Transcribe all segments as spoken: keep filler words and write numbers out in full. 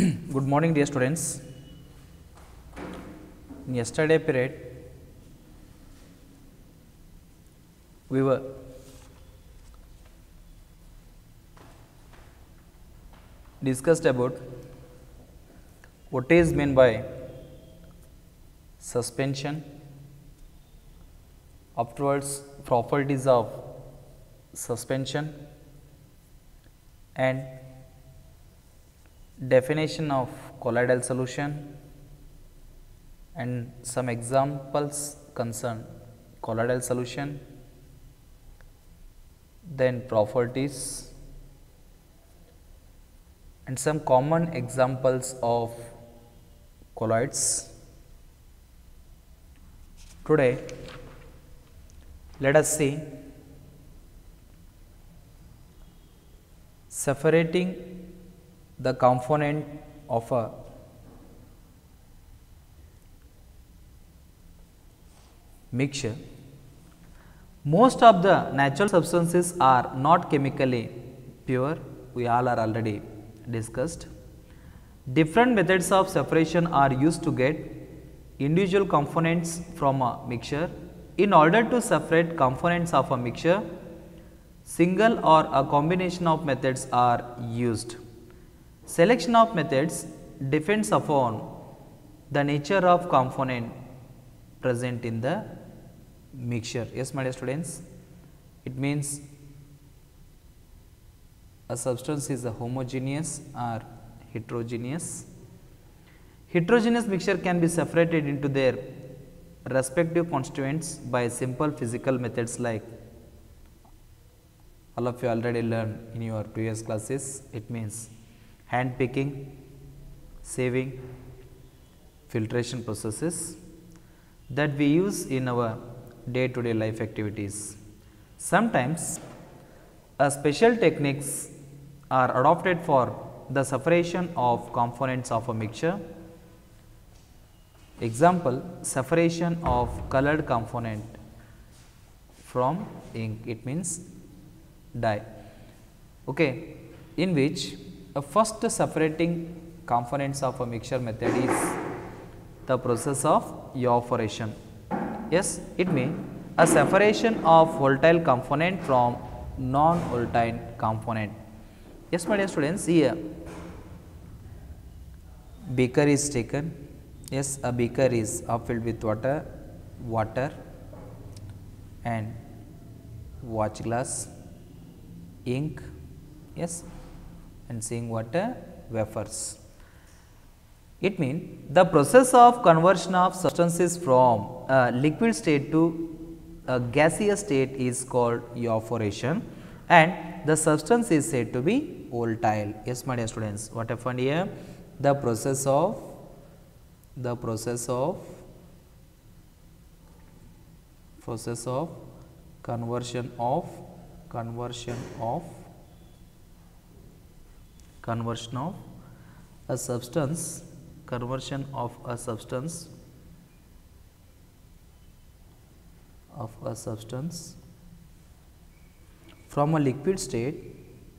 Good morning, dear students. In yesterday period, we were discussed about what is meant by suspension, afterwards properties of suspension and definition of colloidal solution and some examples concern colloidal solution, then properties and some common examples of colloids. Today, let us see separating the component of a mixture. Most of the natural substances are not chemically pure, we all are already discussed. Different methods of separation are used to get individual components from a mixture. In order to separate components of a mixture, single or a combination of methods are used. Selection of methods depends upon the nature of component present in the mixture. Yes, my dear students, it means a substance is a homogeneous or heterogeneous. Heterogeneous mixture can be separated into their respective constituents by simple physical methods like all of you already learned in your previous classes. It means hand picking, sieving, filtration processes that we use in our day to day life activities. Sometimes a special techniques are adopted for the separation of components of a mixture. Example, separation of colored component from ink, it means dye, okay, in which a first separating components of a mixture method is the process of evaporation. Yes, it means a separation of volatile component from non-volatile component. Yes, my dear students, here beaker is taken. Yes, a beaker is filled with water, water and watch glass, ink, yes, and seeing water wafers. It means the process of conversion of substances from a liquid state to a gaseous state is called evaporation, and the substance is said to be volatile. Yes, my dear students, what happened here? The process of the process of process of conversion of conversion of conversion of a substance conversion of a substance of a substance from a liquid state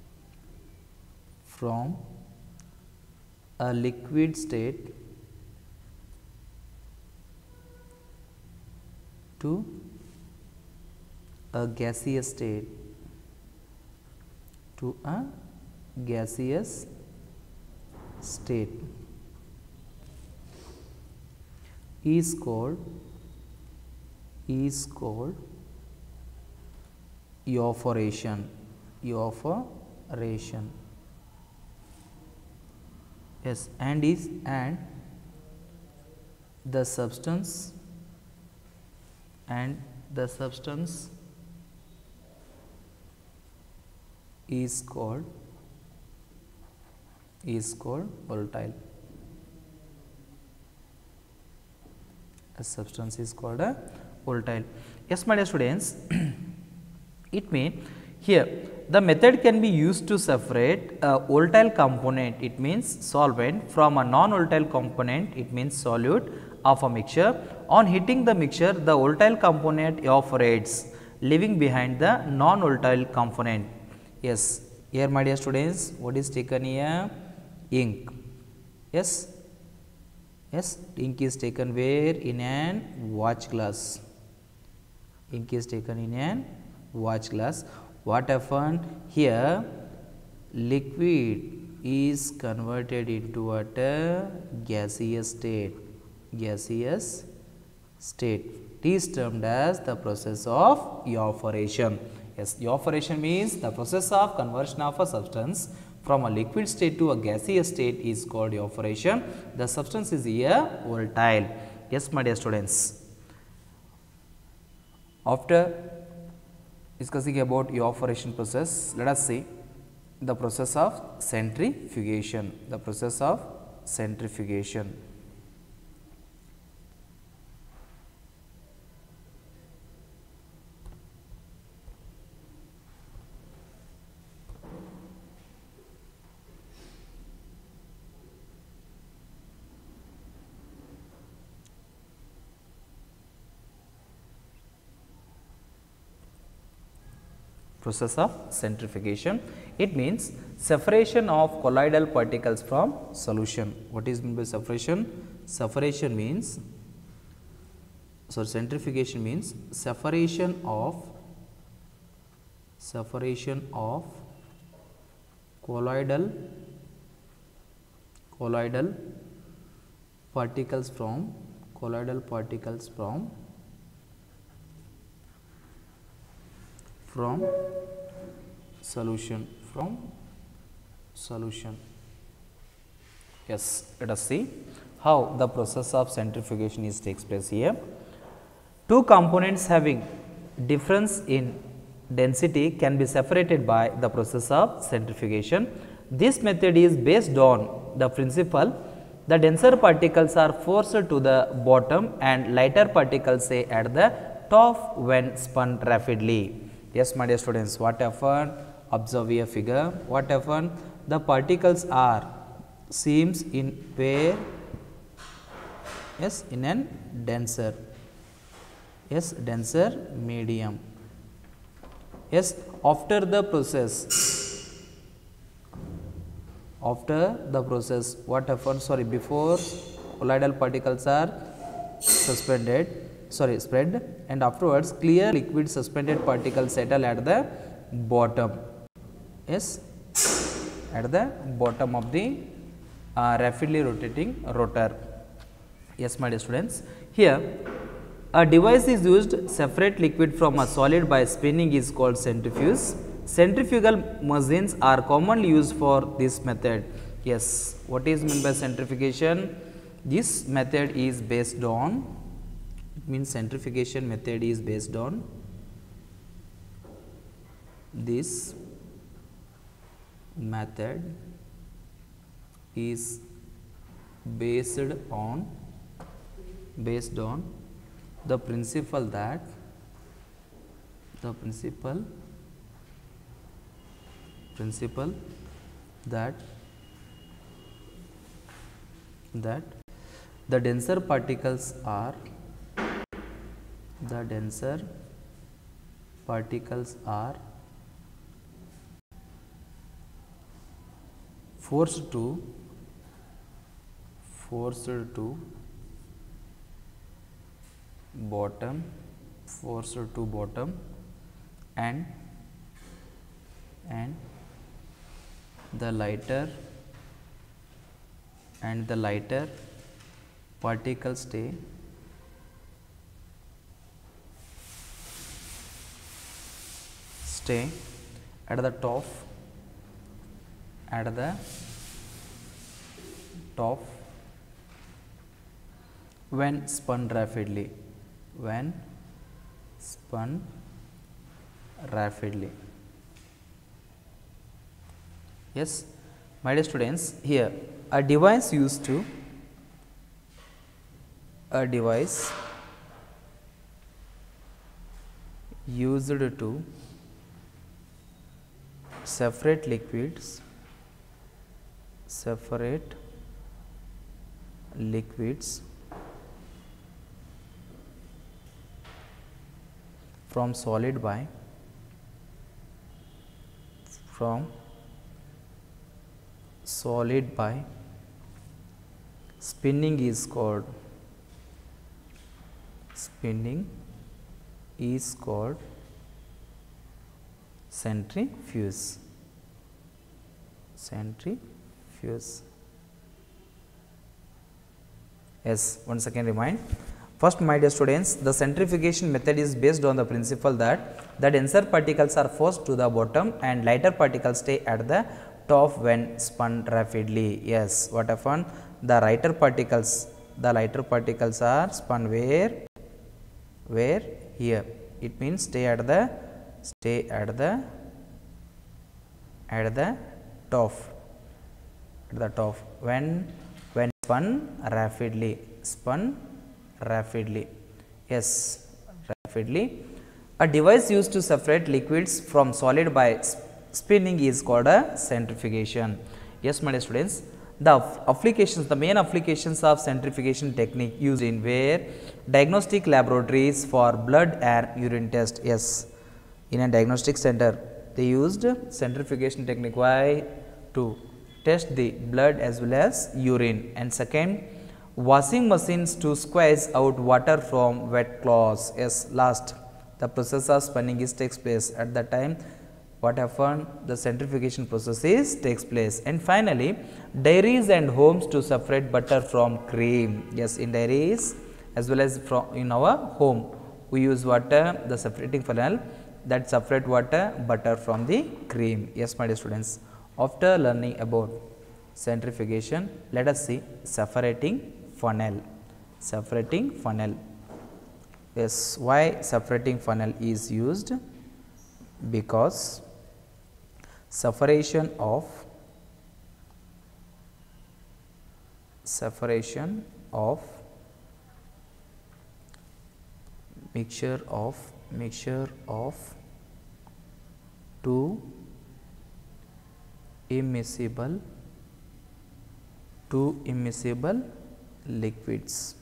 from a liquid state to a gaseous state to a gaseous state is called is called evaporation evaporation yes and is and the substance and the substance is called is called volatile. A substance is called a volatile. Yes, my dear students, it means here the method can be used to separate a volatile component, it means solvent, from a non-volatile component, it means solute of a mixture. On heating the mixture, the volatile component evaporates, leaving behind the non-volatile component. Yes, here my dear students, what is taken here? Ink. Yes, yes, ink is taken where? In an watch glass. Ink is taken in an watch glass. What happened here? Liquid is converted into what? A gaseous state. Gaseous state. It is termed as the process of evaporation. Yes, evaporation means the process of conversion of a substance from a liquid state to a gaseous state is called evaporation. The substance is here volatile. Yes, my dear students. After discussing about evaporation process, let us see the process of centrifugation. The process of centrifugation. Process of centrifugation. It means separation of colloidal particles from solution. What is meant by separation? Separation means, so centrifugation means separation of separation of colloidal colloidal particles from colloidal particles from from solution from solution. Yes, let us see how the process of centrifugation is takes place here. Two components having difference in density can be separated by the process of centrifugation. This method is based on the principle the denser particles are forced to the bottom and lighter particles say at the top when spun rapidly. Yes, my dear students, what happened? Observe a figure. What happened? The particles are seems in where? Yes, in an denser. Yes, denser medium. Yes, after the process, after the process, what happens? Sorry, before colloidal particles are suspended. Sorry, spread, and afterwards clear liquid suspended particles settle at the bottom. Yes, at the bottom of the uh, rapidly rotating rotor. Yes, my dear students, here a device is used to separate liquid from a solid by spinning is called centrifuge. Centrifugal machines are commonly used for this method. Yes, what is meant by centrifugation? This method is based on, it means centrifugation method is based on this method is based on based on the principle that the principle principle that that the denser particles are the denser particles are forced to forced to bottom forced to bottom and and the lighter and the lighter particles stay stay at the top at the top when spun rapidly when spun rapidly. Yes, my dear students, here a device used to a device used to separate liquids separate liquids from solid by from solid by spinning is called spinning is called centrifuge. Centrifuge. Yes, once again remind. First, my dear students, the centrifugation method is based on the principle that the denser particles are forced to the bottom and lighter particles stay at the top when spun rapidly. Yes, what happened? The lighter particles, the lighter particles are spun where? Where? Here. It means stay at the stay at the at the top. At the top when when spun rapidly. Spun rapidly. Yes, rapidly. A device used to separate liquids from solid by spinning is called a centrifugation. Yes, my dear students, the applications, the main applications of centrifugation technique used in where diagnostic laboratories for blood and urine test. Yes, in a diagnostic center they used centrifugation technique. Why? To test the blood as well as urine. And second, washing machines to squeeze out water from wet cloths. Yes, last, the process of spinning is takes place. At that time, what happened? The centrifugation process is takes place. And finally, dairies and homes to separate butter from cream. Yes, in dairies as well as from in our home, we use water, the separating funnel that separate water, butter from the cream. Yes, my dear students, after learning about centrifugation, let us see separating funnel. Separating funnel. Yes, why separating funnel is used? Because separation of separation of mixture of mixture of two immiscible two immiscible liquids.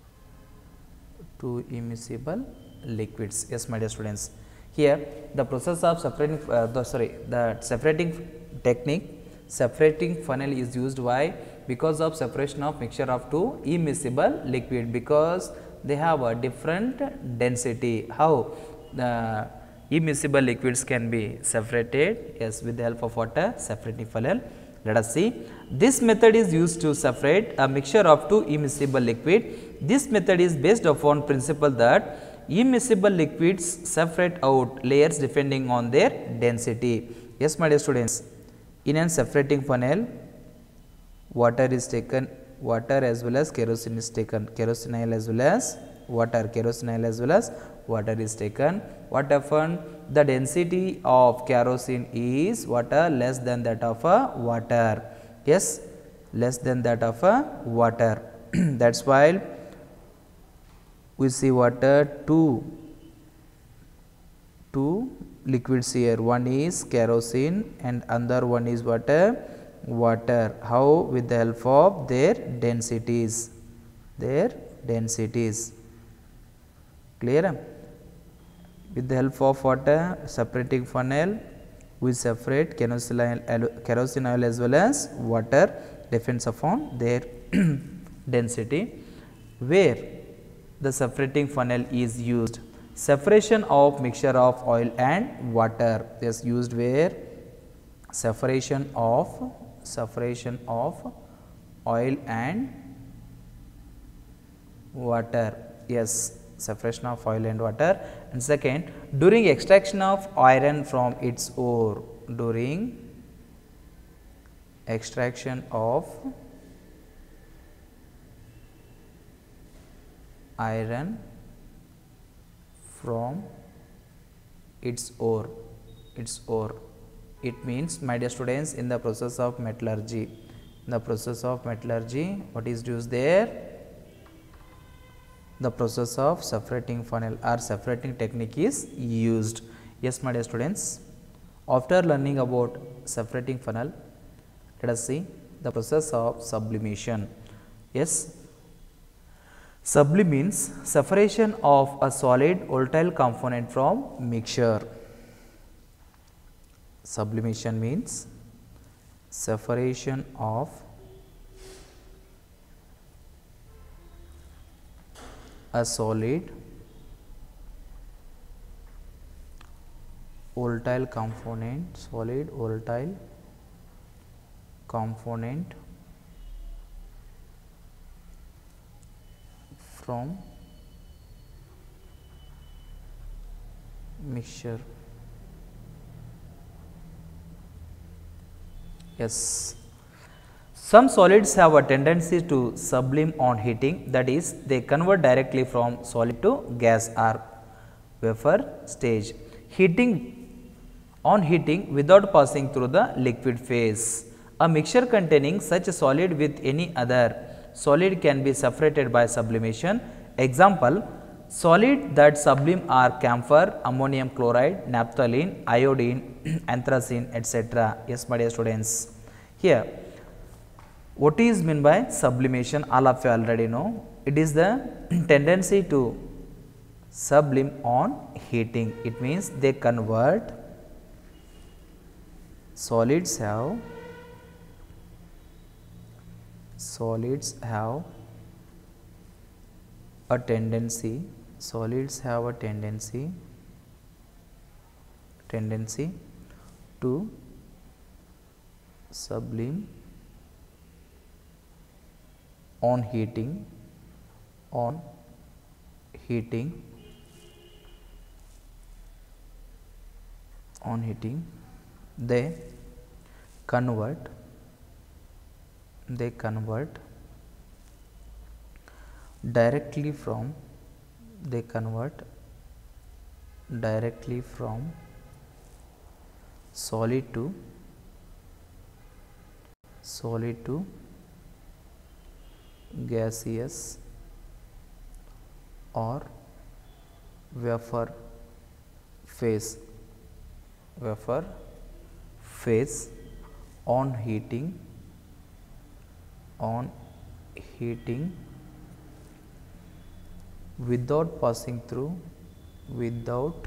Two immiscible liquids. Yes, my dear students, here the process of separating uh, the sorry the separating technique, separating funnel is used. Why? Because of separation of mixture of two immiscible liquid, because they have a different density. How the immiscible liquids can be separated? Yes, with the help of water, separating funnel. Let us see. This method is used to separate a mixture of two immiscible liquid. This method is based upon principle that immiscible liquids separate out layers depending on their density. Yes, my dear students, in a separating funnel, water is taken, water as well as kerosene is taken, kerosene oil as well as water, kerosene oil as well as water is taken. What happened? The density of kerosene is water less than that of a water. Yes, less than that of a water. That is why we see water two two liquids here. One is kerosene and another one is water water. How? With the help of their densities, their densities. Clear? With the help of water separating funnel, we separate kerosene oil, kerosene oil as well as water, depends upon their density. Where the separating funnel is used? Separation of mixture of oil and water is used. Where? Separation of separation of oil and water. Yes, separation of oil and water. And second, during extraction of iron from its ore, during extraction of iron from its ore, its ore. It means, my dear students, in the process of metallurgy, in the process of metallurgy, what is used there? The process of separating funnel or separating technique is used. Yes, my dear students, after learning about separating funnel, let us see the process of sublimation. Yes, sublim means separation of a solid volatile component from mixture. Sublimation means separation of a solid volatile component, solid volatile component from mixture. Yes, some solids have a tendency to sublime on heating, that is, they convert directly from solid to gas or vapor stage. Heating on heating without passing through the liquid phase. A mixture containing such a solid with any other solid can be separated by sublimation. Example, solid that sublime are camphor, ammonium chloride, naphthalene, iodine, anthracene, et cetera. Yes, my dear students. Here, what is meant by sublimation? All of you already know. It is the tendency to sublime on heating. It means they convert, solids have solids have a tendency solids have a tendency tendency to sublime on heating on heating on heating they convert they convert directly from they convert directly from solid to solid to gaseous or vapor phase vapor phase on heating on heating without passing through without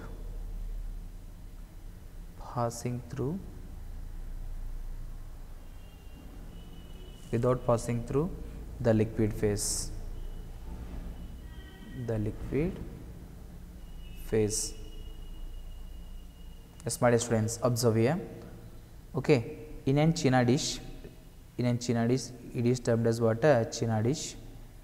passing through without passing through the liquid phase the liquid phase. Yes, my dear students, observe here. Okay, in a china dish, in a china dish, it is termed as what? A china dish.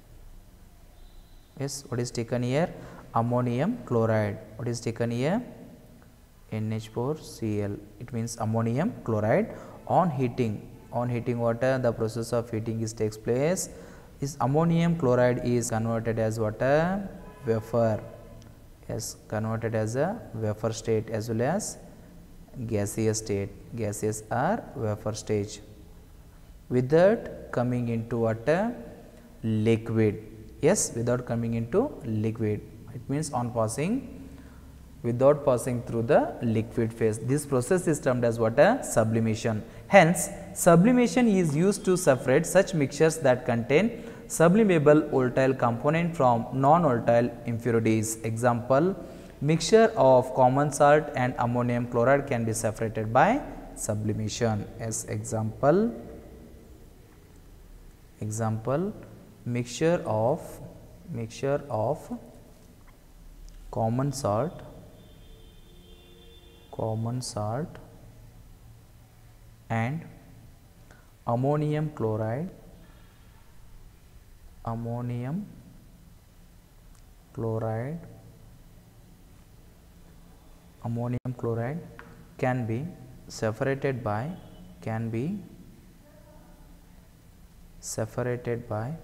Yes, what is taken here? Ammonium chloride. What is taken here? N H four C l. It means ammonium chloride. On heating, on heating water, the process of heating is takes place. This ammonium chloride is converted as water vapor. Yes, converted as a vapor state as well as gaseous state, gaseous or vapor stage, without coming into water liquid. Yes, without coming into liquid. It means on passing, without passing through the liquid phase. This process is termed as what? A sublimation. Hence, sublimation is used to separate such mixtures that contain sublimable volatile component from non-volatile impurities. Example, mixture of common salt and ammonium chloride can be separated by sublimation. As example, example mixture of mixture of common salt common salt and ammonium chloride ammonium chloride ammonium chloride can be separated by can be separated by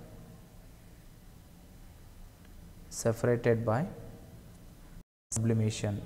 separated by sublimation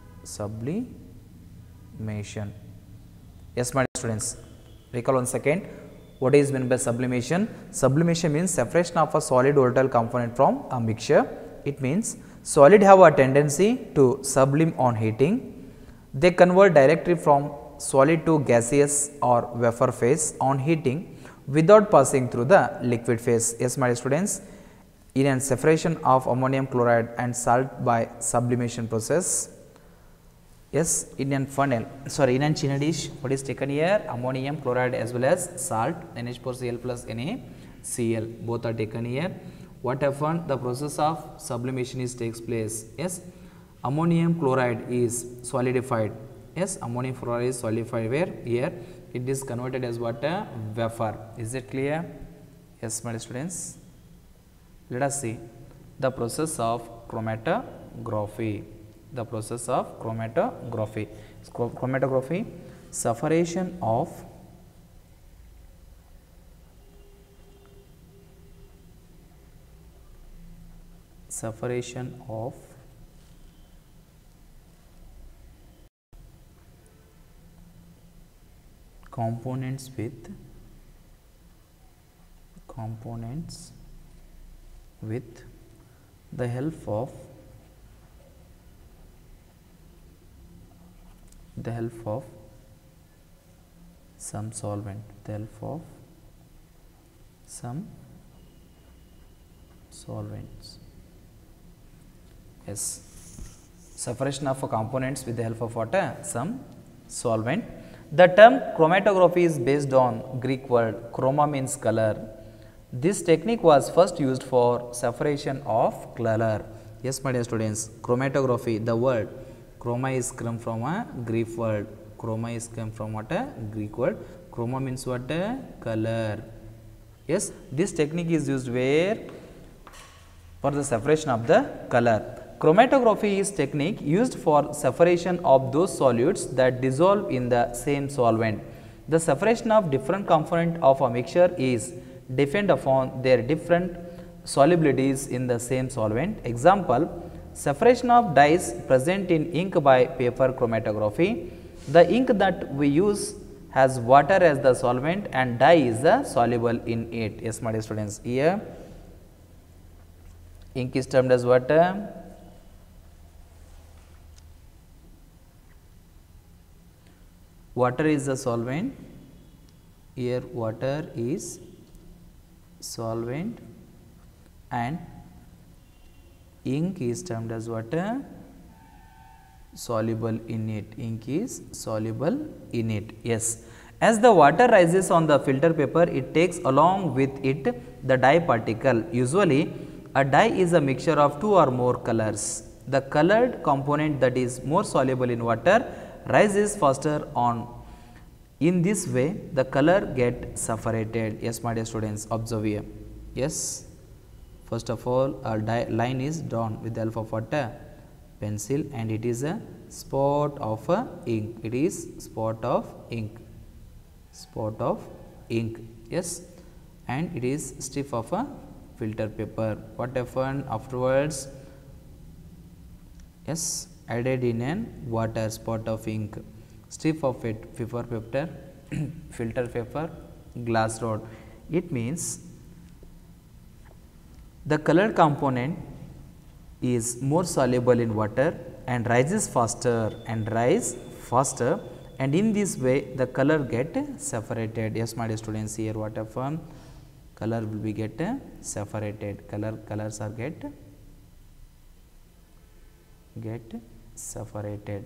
sublimation. Yes, my students, recall once again what is meant by sublimation. Sublimation means separation of a solid volatile component from a mixture. It means solid have a tendency to sublime on heating. They convert directly from solid to gaseous or vapor phase on heating without passing through the liquid phase. Yes, my students, in a separation of ammonium chloride and salt by sublimation process. Yes, in a funnel, sorry, in a china dish, what is taken here? Ammonium chloride as well as salt, N H four C l plus NaCl, both are taken here. what happened? The process of sublimation is takes place. Yes, ammonium chloride is solidified. Yes, ammonium chloride is solidified where? Here it is converted as what? A vapor. Is it clear? Yes, my students. Let us see the process of chromatography. The process of chromatography. Chromatography, separation of separation of components with components with the help of the help of some solvent, the help of some solvents. Yes, separation of components with the help of what? Some solvent. The term chromatography is based on Greek word chroma means color. This technique was first used for separation of color. Yes, my dear students, chromatography, the word chroma is come from a Greek word. Chroma is come from what? A Greek word. Chroma means what? A color. Yes, this technique is used where? For the separation of the color. Chromatography is technique used for separation of those solutes that dissolve in the same solvent. The separation of different component of a mixture is depend upon their different solubilities in the same solvent. Example, separation of dyes present in ink by paper chromatography. The ink that we use has water as the solvent and dye is the soluble in it. Yes, my dear students, here ink is termed as what? Water is the solvent. Here water is solvent and ink is termed as what? Soluble in it. Ink is soluble in it. Yes. As the water rises on the filter paper, it takes along with it the dye particle. Usually, a dye is a mixture of two or more colors. The colored component that is more soluble in water rises faster on. In this way, the color get separated. Yes, my dear students, observe here. Yes, first of all, a dye line is drawn with the help of what? Pencil, and it is a spot of a ink. It is spot of ink. Spot of ink. Yes, and it is strip of a filter paper. What happened afterwards? Yes, added in an water, spot of ink, strip of it, paper paper, filter paper, glass rod. It means the colored component is more soluble in water and rises faster and rise faster, and in this way the color get separated. Yes, my dear students, here what happened? Color will be get separated. Color colors are get get separated.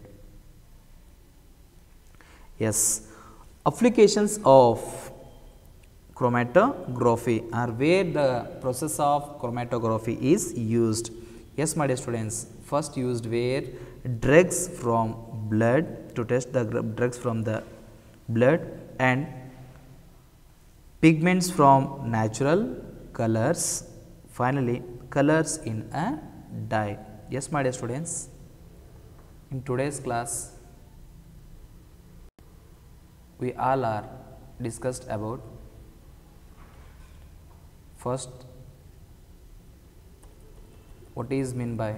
Yes, applications of chromatography are where the process of chromatography is used. Yes, my dear students, first used where drugs from blood, to test the drugs from the blood, and pigments from natural colors, finally colors in a dye. Yes, my dear students, in today's class we all are discussed about first what is mean by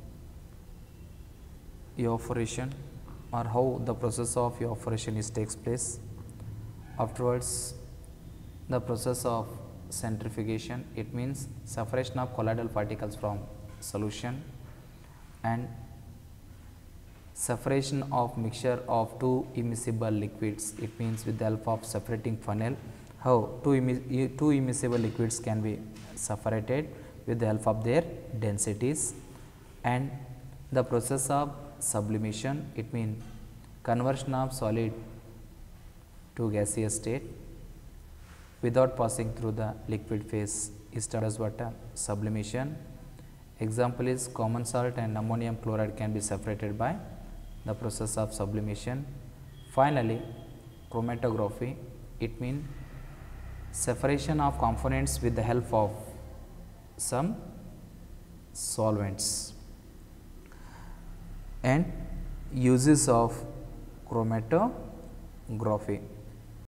evaporation or how the process of evaporation is takes place. Afterwards, the process of centrifugation, it means separation of colloidal particles from solution, and separation of mixture of two immiscible liquids, it means with the help of separating funnel, how two, immi two immiscible liquids can be separated with the help of their densities, and the process of sublimation, it means conversion of solid to gaseous state without passing through the liquid phase, is termed as what? Sublimation. Example is common salt and ammonium chloride can be separated by the process of sublimation. Finally, chromatography, it means separation of components with the help of some solvents. And uses of chromatography.